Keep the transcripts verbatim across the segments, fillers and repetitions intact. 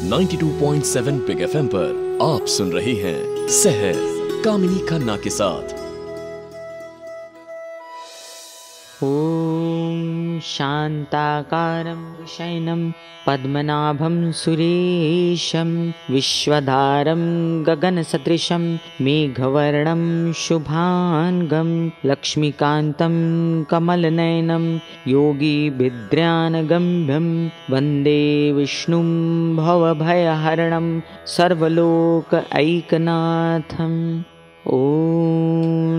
बानवे पॉइंट सात big FM पर आप सुन रहे हैं सहर कामिनी खन्ना के साथ। ओम शांताकारं शयनं पद्मनाभं सुरेशं विश्वधारं गगनसदृशं मेघवर्णं शुभांगं लक्ष्मीकान्तं कमलनयनं योगिभिद्रानगम्यं वन्दे विष्णुं भवभयहरणं सर्वलोक ऐकनाथम्। ओम।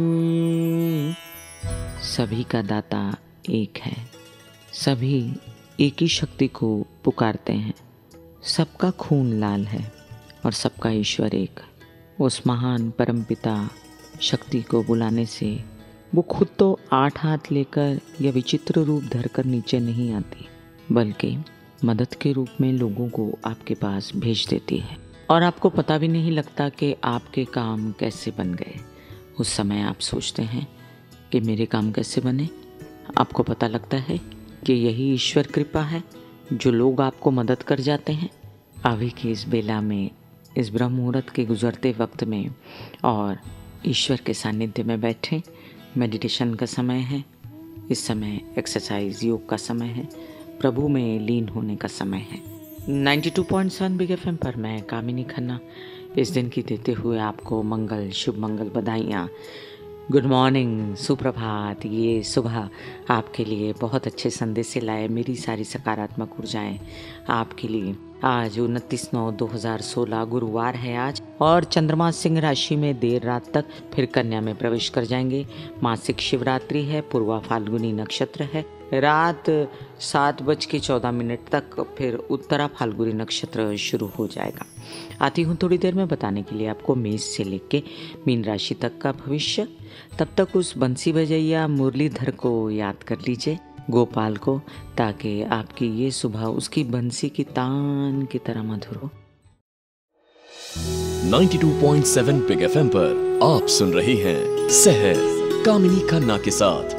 सभी का दाता एक है, सभी एक ही शक्ति को पुकारते हैं, सबका खून लाल है और सबका ईश्वर एक। उस महान परमपिता शक्ति को बुलाने से वो खुद तो आठ हाथ लेकर या विचित्र रूप धरकर नीचे नहीं आती, बल्कि मदद के रूप में लोगों को आपके पास भेज देती है और आपको पता भी नहीं लगता कि आपके काम कैसे बन गए। उस समय आप सोचते हैं कि मेरे काम कैसे बने। आपको पता लगता है कि यही ईश्वर कृपा है जो लोग आपको मदद कर जाते हैं। अभी की इस बेला में, इस ब्रह्म मुहूर्त के गुजरते वक्त में और ईश्वर के सानिध्य में बैठे, मेडिटेशन का समय है। इस समय एक्सरसाइज, योग का समय है, प्रभु में लीन होने का समय है। बानवे पॉइंट सात बिग एफएम पर मैं कामिनी खन्ना इस दिन की देते हुए आपको मंगल, शुभ मंगल, बधाइयाँ, गुड मॉर्निंग, सुप्रभात। ये सुबह आपके लिए बहुत अच्छे संदेश से लाए। मेरी सारी सकारात्मक ऊर्जाएं आपके लिए। आज उनतीस नौ दो हज़ार सोलह गुरुवार है आज, और चंद्रमा सिंह राशि में देर रात तक फिर कन्या में प्रवेश कर जाएंगे। मासिक शिवरात्रि है, पूर्वा फाल्गुनी नक्षत्र है। रात सात बज के चौदह मिनट तक फिर उत्तरा फाल्गुनी नक्षत्र शुरू हो जाएगा। आती हूँ थोड़ी देर में बताने के लिए आपको मेष से लेके मीन राशि तक का भविष्य। तब तक उस बंसी बजैया मुरलीधर को याद कर लीजिए, गोपाल को, ताकि आपकी ये सुबह उसकी बंसी की तान की तरह मधुर हो। बानवे पॉइंट सात बिग एफएम पर आप सुन रहे हैं सहर कामिनी खन्ना के साथ।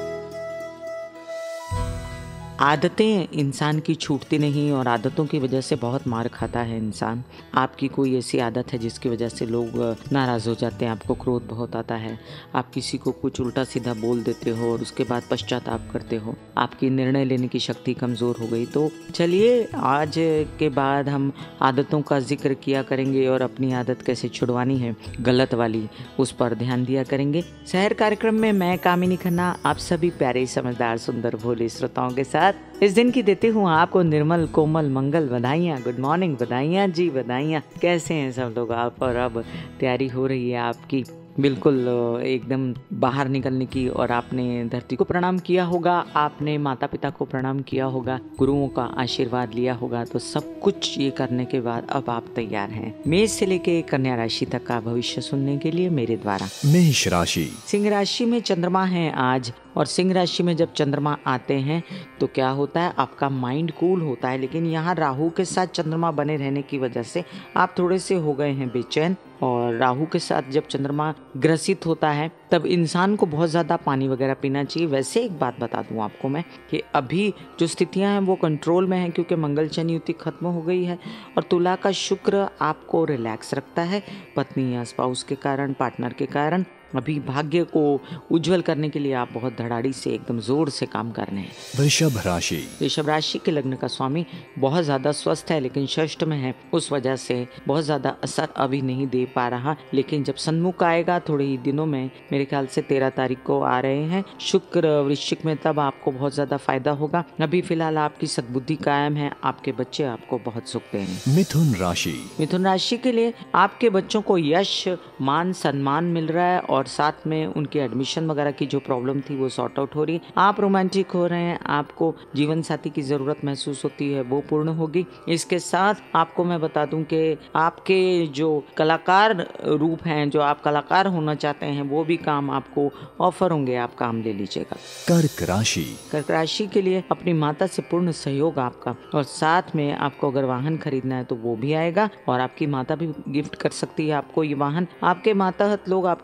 आदतें इंसान की छूटती नहीं और आदतों की वजह से बहुत मार खाता है इंसान। आपकी कोई ऐसी आदत है जिसकी वजह से लोग नाराज़ हो जाते हैं, आपको क्रोध बहुत आता है, आप किसी को कुछ उल्टा सीधा बोल देते हो और उसके बाद पश्चाताप करते हो, आपकी निर्णय लेने की शक्ति कमज़ोर हो गई। तो चलिए आज के बाद हम आदतों का जिक्र किया करेंगे और अपनी आदत कैसे छुड़वानी है, गलत वाली, उस पर ध्यान दिया करेंगे। शहर कार्यक्रम में मैं कामिनी खन्ना आप सभी प्यारे, समझदार, सुंदर, भोले श्रोताओं के साथ इस दिन की देती हूँ आपको निर्मल, कोमल, मंगल बधाइयाँ। गुड मॉर्निंग, बधाइयाँ जी, बधाइयाँ। कैसे हैं सब लोग आप? और अब तैयारी हो रही है आपकी बिल्कुल एकदम बाहर निकलने की, और आपने धरती को प्रणाम किया होगा, आपने माता पिता को प्रणाम किया होगा, गुरुओं का आशीर्वाद लिया होगा। तो सब कुछ ये करने के बाद अब आप तैयार हैं मेष से लेके कन्या राशि तक का भविष्य सुनने के लिए मेरे द्वारा। मेष राशि। सिंह राशि में चंद्रमा है आज, और सिंह राशि में जब चंद्रमा आते हैं तो क्या होता है, आपका माइंड कूल होता है। लेकिन यहाँ राहु के साथ चंद्रमा बने रहने की वजह से आप थोड़े से हो गए हैं बेचैन। और राहु के साथ जब चंद्रमा ग्रसित होता है तब इंसान को बहुत ज़्यादा पानी वगैरह पीना चाहिए। वैसे एक बात बता दूं आपको मैं कि अभी जो स्थितियां हैं वो कंट्रोल में हैं, क्योंकि मंगल शनि युति खत्म हो गई है और तुला का शुक्र आपको रिलैक्स रखता है। पत्नी या स्पाउस के कारण, पार्टनर के कारण अभी भाग्य को उज्जवल करने के लिए आप बहुत धड़ाड़ी से, एकदम जोर से काम कर रहे हैं। वृषभ राशि। वृषभ राशि के लग्न का स्वामी बहुत ज़्यादा स्वस्थ है, लेकिन षष्ठ में है, उस वजह से बहुत ज़्यादा असर अभी नहीं दे पा रहा। लेकिन जब सन्मुख आएगा थोड़े ही दिनों में, मेरे ख्याल से तेरह तारीख को आ रहे हैं शुक्र वृश्चिक में, तब आपको बहुत ज़्यादा फायदा होगा। अभी फिलहाल आपकी सद्बुद्धि कायम है, आपके बच्चे आपको बहुत सुख देंगे। मिथुन राशि। मिथुन राशि के लिए आपके बच्चों को यश, मान, सम्मान मिल रहा है और साथ में उनकी एडमिशन वगैरह की जो प्रॉब्लम थी वो सॉर्ट आउट हो रही है। आप रोमांटिक हो रहे हैं, आपको जीवन साथी की जरूरत महसूस होती है, वो पूर्ण होगी। इसके साथ आपको मैं बता दूं कि आपके जो कलाकार रूप हैं, जो आप कलाकार होना चाहते हैं, वो भी काम आपको ऑफर होंगे, आप काम ले लीजिएगा। कर्क राशि। कर्क राशि के लिए अपनी माता से पूर्ण सहयोग आपका, और साथ में आपको अगर वाहन खरीदना है तो वो भी आएगा, और आपकी माता भी गिफ्ट कर सकती है आपको ये वाहन। आपके माताहत लोग आपकी बहुत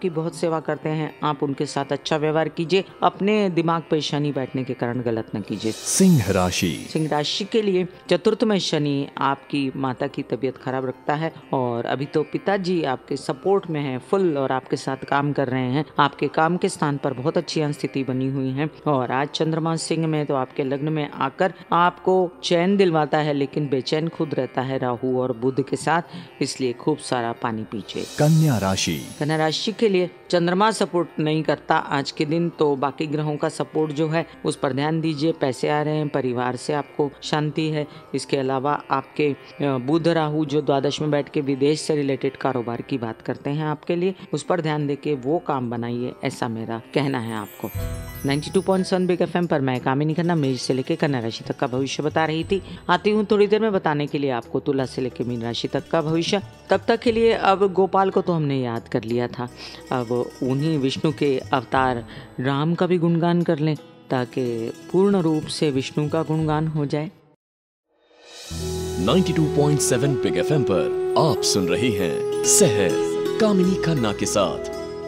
सेवा करते हैं आप उनके साथ अच्छा व्यवहार कीजिए, अपने दिमाग पर शनि बैठने के कारण गलत न कीजिए। सिंह राशि सिंह राशि के लिए चतुर्थ में शनि आपकी माता की तबीयत खराब रखता है और अभी तो पिताजी आपके सपोर्ट में है फुल और आपके साथ काम कर रहे हैं। आपके काम के स्थान पर बहुत अच्छी स्थिति बनी हुई है और आज चंद्रमा सिंह में तो आपके लग्न में आकर आपको चैन दिलवाता है, लेकिन बेचैन खुद रहता है राहु और बुध के साथ, इसलिए खूब सारा पानी पीजिए। कन्या राशि कन्या राशि के लिए चंद्रमा सपोर्ट नहीं करता आज के दिन, तो बाकी ग्रहों का सपोर्ट जो है उस पर ध्यान दीजिए। पैसे आ रहे हैं, परिवार से आपको शांति है। इसके अलावा आपके बुध राहु जो द्वादश में बैठ के विदेश से रिलेटेड कारोबार की बात करते हैं आपके लिए, उस पर ध्यान देके वो काम बनाइए, ऐसा मेरा कहना है आपको। बानवे पॉइंट सात बिग एफएम पर मैं कामिनी खन्ना मेष से लेके कन्या राशि तक का भविष्य बता रही थी। आती हूँ थोड़ी देर में बताने के लिए आपको तुला से लेके मीन राशि तक का भविष्य। तब तक के लिए अब गोपाल को तो हमने याद कर लिया था, अब उन्हीं विष्णु के अवतार राम का भी गुणगान कर लें ताकि पूर्ण रूप से विष्णु का गुणगान हो जाए। बानवे पॉइंट सात बिग एफएम पर आप सुन रही हैं सहर कामिनी खन्ना के साथ।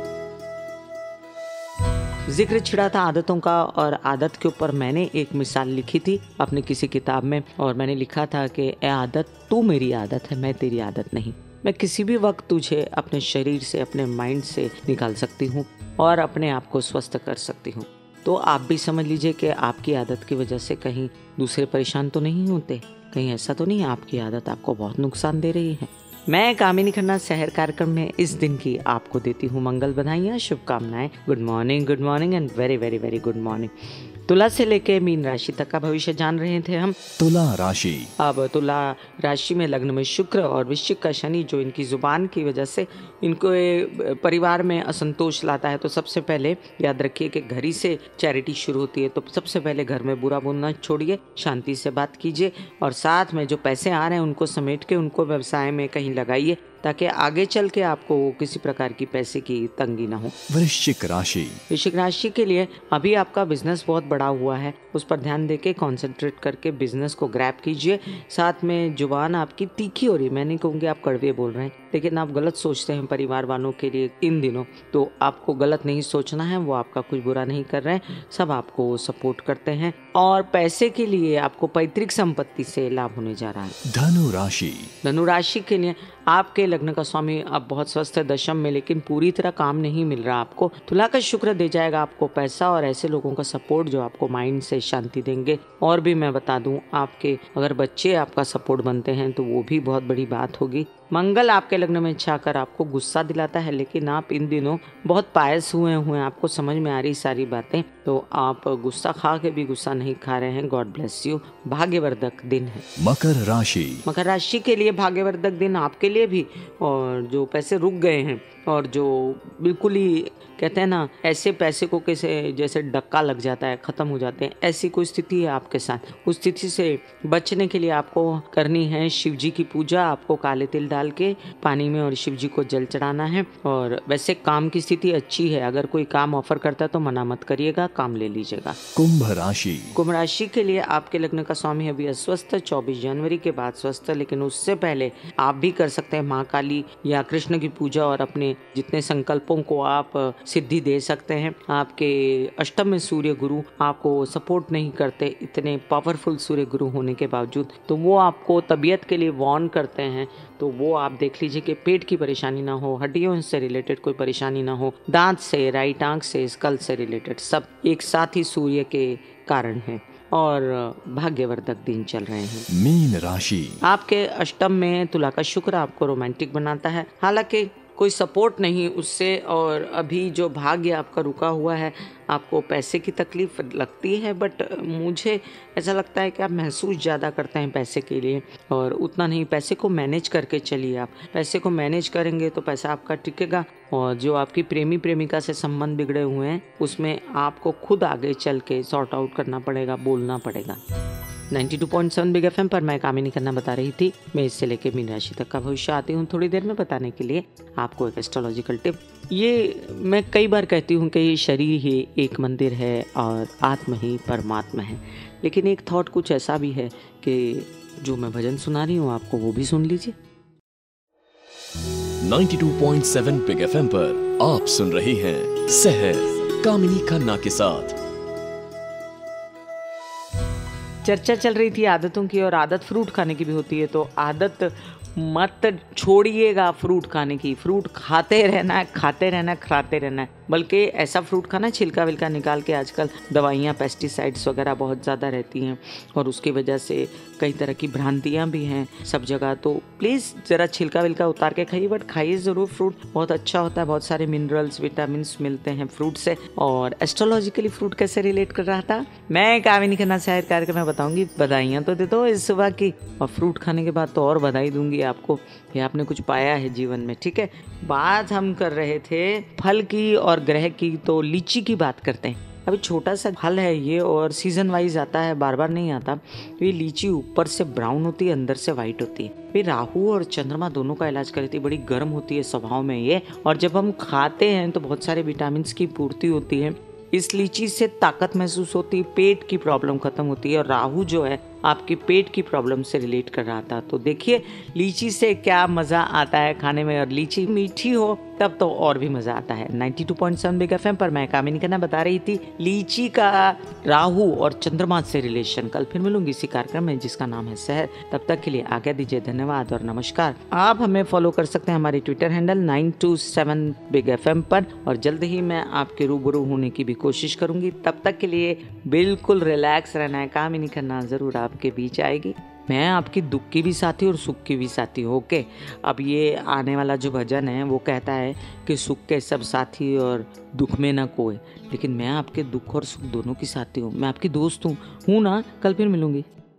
जिक्र छिड़ा था आदतों का और आदत के ऊपर मैंने एक मिसाल लिखी थी अपनी किसी किताब में और मैंने लिखा था कि ए आदत तू मेरी आदत है, मैं तेरी आदत नहीं। मैं किसी भी वक्त तुझे अपने शरीर से अपने माइंड से निकाल सकती हूँ और अपने आप को स्वस्थ कर सकती हूँ। तो आप भी समझ लीजिए कि आपकी आदत की वजह से कहीं दूसरे परेशान तो नहीं होते, कहीं ऐसा तो नहीं आपकी आदत आपको बहुत नुकसान दे रही है। मैं कामिनी खन्ना शहर कार्यक्रम में इस दिन की आपको देती हूँ मंगल बधाइयाँ, शुभकामनाएं। Good morning, good morning and very very very good morning. तुला से लेके मीन राशि तक का भविष्य जान रहे थे हम। तुला राशि अब तुला राशि में लग्न में शुक्र और वृश्चिक का शनि जो इनकी जुबान की वजह से इनको परिवार में असंतोष लाता है। तो सबसे पहले याद रखिए कि घर ही से चैरिटी शुरू होती है, तो सबसे पहले घर में बुरा बोलना छोड़िए, शांति से बात कीजिए और साथ में जो पैसे आ रहे हैं उनको समेट के उनको व्यवसाय में कहीं लगाइए ताकि आगे चल के आपको किसी प्रकार की पैसे की तंगी ना हो। वृश्चिक राशि वृश्चिक राशि के लिए अभी आपका बिजनेस बहुत बड़ा हुआ है, उस पर ध्यान देके कंसंट्रेट करके बिजनेस को ग्रैब कीजिए। साथ में जुबान आपकी तीखी हो रही, मैं नहीं कहूँगी आप कड़वे बोल रहे हैं, लेकिन आप गलत सोचते हैं परिवार वालों के लिए इन दिनों, तो आपको गलत नहीं सोचना है। वो आपका कुछ बुरा नहीं कर रहे हैं, सब आपको सपोर्ट करते हैं और पैसे के लिए आपको पैतृक संपत्ति से लाभ होने जा रहा है। धनु राशि धनु राशि के लिए आपके लग्न का स्वामी अब बहुत स्वस्थ है दशम में, लेकिन पूरी तरह काम नहीं मिल रहा आपको। तुला का शुक्र दे जाएगा आपको पैसा और ऐसे लोगों का सपोर्ट जो आपको माइंड से शांति देंगे। और भी मैं बता दूं, आपके अगर बच्चे आपका सपोर्ट बनते हैं तो वो भी बहुत बड़ी बात होगी। मंगल आपके लग्न में छाकर आपको गुस्सा दिलाता है, लेकिन आप इन दिनों बहुत पायस हुए हुए हैं, आपको समझ में आ रही सारी बातें, तो आप गुस्सा खा के भी गुस्सा नहीं खा रहे हैं। God bless you. भाग्यवर्धक दिन है। मकर राशि मकर राशि के लिए भाग्यवर्धक दिन आपके लिए भी, और जो पैसे रुक गए हैं और जो बिल्कुल ही कहते हैं ना ऐसे पैसे को कैसे जैसे डक्का लग जाता है, खत्म हो जाते हैं, ऐसी कोई स्थिति है आपके साथ। उस स्थिति से बचने के लिए आपको करनी है शिव जी की पूजा। आपको काले तिल डाल के पानी में और शिव जी को जल चढ़ाना है। और वैसे काम की स्थिति अच्छी है, अगर कोई काम ऑफर करता है तो मना मत करिएगा, काम ले लीजिएगा। कुंभ राशि कुंभ राशि के लिए आपके लग्न का स्वामी अभी अस्वस्थ है, चौबीस जनवरी के बाद स्वस्थ है, लेकिन उससे पहले आप भी कर सकते हैं माँ काली या कृष्ण की पूजा और अपने जितने संकल्पों को आप सिद्धि दे सकते हैं। आपके अष्टम में सूर्य गुरु आपको सपोर्ट नहीं करते, इतने पावरफुल सूर्य गुरु होने के बावजूद, तो वो आपको तबीयत के लिए वार्न करते हैं। तो वो आप देख लीजिए कि पेट की परेशानी ना हो, हड्डियों से रिलेटेड कोई परेशानी ना हो, दांत से, राइट आंख से, स्कल से रिलेटेड सब एक साथ ही सूर्य के कारण है और भाग्यवर्धक दिन चल रहे हैं। मीन राशि आपके अष्टम में तुला का शुक्र आपको रोमांटिक बनाता है, हालांकि कोई सपोर्ट नहीं उससे, और अभी जो भाग्य आपका रुका हुआ है, आपको पैसे की तकलीफ लगती है, बट मुझे ऐसा लगता है कि आप महसूस ज़्यादा करते हैं पैसे के लिए, और उतना नहीं। पैसे को मैनेज करके चलिए, आप पैसे को मैनेज करेंगे तो पैसा आपका टिकेगा। और जो आपकी प्रेमी प्रेमिका से संबंध बिगड़े हुए हैं उसमें आपको खुद आगे चल के सॉर्ट आउट करना पड़ेगा, बोलना पड़ेगा। बानवे पॉइंट सात बिग एफएम पर मैं कामिनी खन्ना बता रही थी। मैं इससे लेके मीन राशि तक का भविष्य आती हूँ थोड़ी देर में बताने के लिए आपको एक एस्ट्रोलॉजिकल टिप। ये मैं कई बार कहती हूँ कि ये शरीर ही एक मंदिर है और आत्मा ही परमात्मा है, लेकिन एक थॉट कुछ ऐसा भी है कि जो मैं भजन सुना रही हूँ आपको वो भी सुन लीजिए। बानवे पॉइंट सात बिग एफएम पर आप सुन रहे हैं सहर कामिनी खन्ना के साथ। चर्चा चल रही थी आदतों की, और आदत फ्रूट खाने की भी होती है, तो आदत मत छोड़िएगा फ्रूट खाने की। फ्रूट खाते रहना है, खाते रहना है, खाते रहना है। बल्कि ऐसा फ्रूट खाना, छिलका विलका निकाल के। आजकल दवाइयाँ, पेस्टिसाइड्स वगैरह बहुत ज़्यादा रहती हैं और उसकी वजह से कई तरह की भ्रांतियाँ भी हैं सब जगह। तो प्लीज़ ज़रा छिलका विलका उतार के खाइए, बट खाइए ज़रूर। फ्रूट बहुत अच्छा होता है, बहुत सारे मिनरल्स, विटामिन मिलते हैं फ्रूट से। और एस्ट्रोलॉजिकली फ्रूट कैसे रिलेट कर रहा था, मैं कामिनी खन्ना शहर कार्यक्रम में बताऊँगी। बधाइयाँ तो दे दो इस सुबह की, और फ्रूट खाने के बाद तो और बधाई दूंगी आपको, ये आपने कुछ पाया है जीवन में। ठीक है, बात हम कर रहे थे फल की और ग्रह की, तो लीची की बात करते हैं। अभी छोटा सा फल है ये, और सीजन वाइज आता है, बार बार नहीं आता। तो ये लीची ऊपर से ब्राउन होती है, अंदर से वाइट होती है। ये राहु और चंद्रमा दोनों का इलाज करती है, बड़ी गर्म होती है स्वभाव में ये। और जब हम खाते हैं तो बहुत सारे विटामिन की पूर्ति होती है। इस लीची से ताकत महसूस होती है, पेट की प्रॉब्लम खत्म होती है। और राहु जो है आपके पेट की प्रॉब्लम से रिलेट कर रहा था। तो देखिए लीची से क्या मज़ा आता है खाने में, और लीची मीठी हो तब तो और भी मज़ा आता है। बानवे पॉइंट सात बिग एफएम पर मैं कामिनी खन्ना बता रही थी लीची का राहु और चंद्रमा से रिलेशन। कल फिर मिलूंगी इसी कार्यक्रम में जिसका नाम है सहर। तब तक के लिए आज्ञा दीजिए, धन्यवाद और नमस्कार। आप हमें फॉलो कर सकते हैं हमारी Twitter handle nine two seven big FM पर, और जल्द ही मैं आपके रूबरू होने की भी कोशिश करूंगी। तब तक के लिए बिल्कुल रिलैक्स रहना है। कामिनी खन्ना जरूर आपके बीच आएगी। मैं आपकी दुख की भी साथी और सुख की भी साथी। ओके, अब ये आने वाला जो भजन है वो कहता है कि सुख के सब साथी और दुख में ना कोई, लेकिन मैं आपके दुख और सुख दोनों की साथी हूँ। मैं आपकी दोस्त हूँ हूँ ना। कल फिर मिलूंगी।